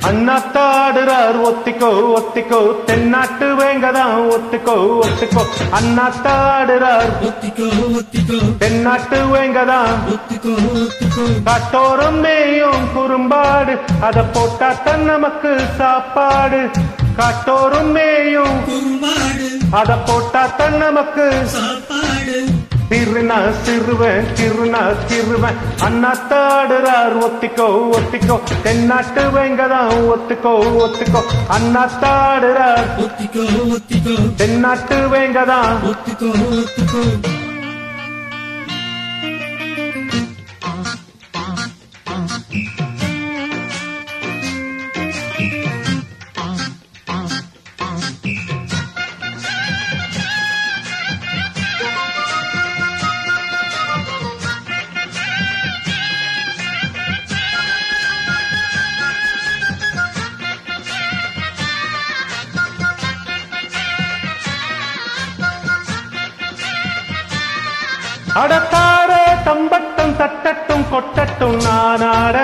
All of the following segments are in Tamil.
அண்ணாத்தாடுறார் ஒத்திக்கோ ஒத்திக்கோ தென்னாட்டு வேங்கதான் ஒத்துக்கோ ஒத்துக்கோ அண்ணாத்தாடுறார் ஒத்திக்கோ ஒத்திக்கோ தென்னாட்டு வேங்கதான் ஒத்திக்கோ ஒத்திக்கோ காட்டோரம் மேயும் குறும்பாடு அத போட்டாத்தான் நமக்கு சாப்பாடு காட்டோரம் மேயும் குறும்பாடு அத போட்டாத்தான் நமக்கு சாப்பாடு திருநா சிறுவன் திருநா சிறுவன் அண்ணாத்தாடுறார் ஒத்திக்கோ ஒத்திக்கோ தென்னாட்டு வேங்கதான் ஒத்துக்கோ ஒத்துக்கோ அண்ணாத்தாடுறார் ஒத்திக்கோ ஒத்திக்கோ தென்னாட்டு வேங்கதான் ஒத்திக்கோ ஒத்திக்கோ அடத்தார தம்பட்டும் தட்டட்டும் கொட்டட்டும் நானாட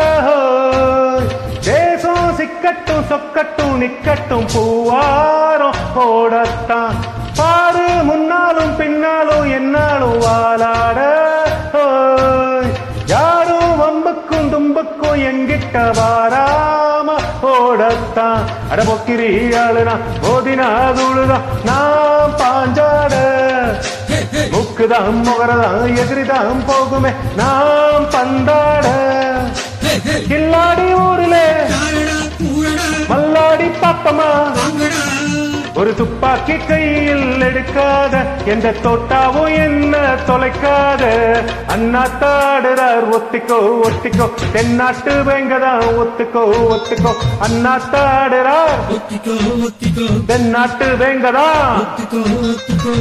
தேசம் சிக்கட்டும் சொக்கட்டும் நிக்கட்டும் பூவாரம் போடத்தான் பாரு முன்னாலும் பின்னாலும் என்னாலும் வாலாட யாரும் வம்புக்கும் தும்புக்கும் எங்கிட்ட வாராம ஓடத்தான் அடபொக்கிரி ஆளுனா ஓதினா துழுதான் நான் பாஞ்சாட முக்குதான் முகரதான் எதிரிதான் போகுமே நாம் பந்தாட கில்லாடி ஊரில மல்லாடி பாப்பமா ஒரு துப்பாக்கி கையில் எடுக்காத எந்த தோட்டாவும் என்ன தொலைக்காத அண்ணாத்தாடுறார் ஒத்திக்கோ ஒத்திக்கோ தென்னாட்டு வேங்கதான் ஒத்துக்கோ ஒத்துக்கோ அண்ணாத்தாடுறார் ஒத்திக்கோ ஒத்திக்கோ தென்னாட்டு வேங்கதான் ஒத்திக்கோ ஒத்திக்கோ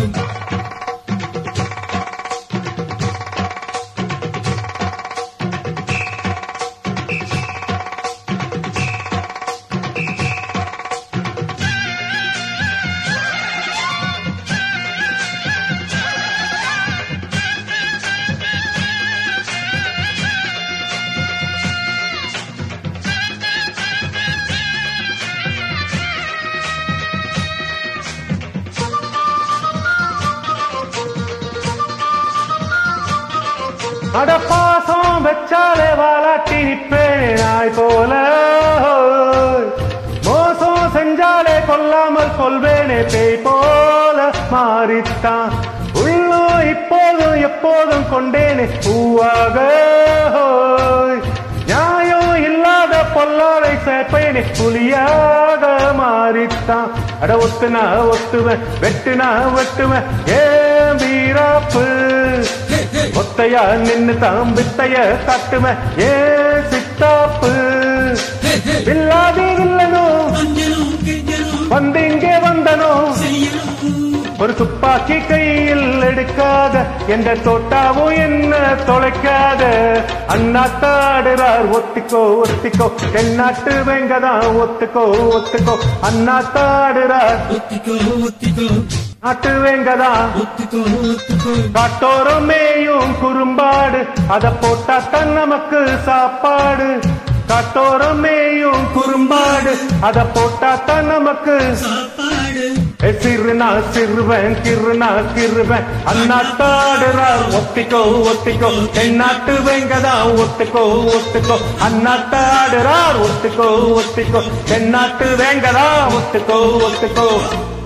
அட பாசம் வச்சாலே வாலாட்டி நிப்பேன் நாய் போல மோசம் செஞ்சாலே கொல்லாமல் கொள்வேனே பேய் போல மாறித்தான் உள்ளோ இப்போதும் எப்போதும் கொண்டேனே பூவாக நியாயம் இல்லாத பொல்லாரை சேர்ப்பேனே புலியாக மாறித்தான் அட ஒத்துனா ஒத்துவன் வெட்டுனா வெட்டுவன் ஏன் வீராப்பு ஒத்தையா நின்னு தாம் வித்தைய காட்டுவன் ஏ சித்தாப்பு வில்லாதி வில்லனோ வந்து இங்கே வந்தனோ ஒரு துப்பாக்கி கையில் எடுக்காத எந்த தோட்டாவும் என்ன தொலைக்காத அண்ணாத்தாடுறார் ஒத்திக்கோ ஒத்திக்கோ தென்னாட்டு வேங்கதான் ஒத்துக்கோ ஒத்துக்கோ அண்ணாத்தாடுறார் ஒத்திக்கோ ஒத்திக்கோ நாட்டு வேங்கதான் ஒத்திக்கோ ஒத்திக்கோ காட்டோரம் மேயும் குறும்பாடு அத போட்டாத்தான் நமக்கு சாப்பாடு காட்டோரம் மேயும் குறும்பாடு அத போட்டாத்தான் நமக்கு சாப்பாடு சிறுனா சிறுவன் கிருனா கிருவன் அண்ணாத்தாடுறார் ஒத்திக்கோ ஒத்திக்கோ தென்னாட்டு வேங்கதான் ஒத்துக்கோ ஒத்துக்கோ அண்ணாத்தாடுறார் ஒத்துக்கோ ஒத்திக்கோ தென்னாட்டு வேங்கதான் ஒத்துக்கோ ஒத்துக்கோ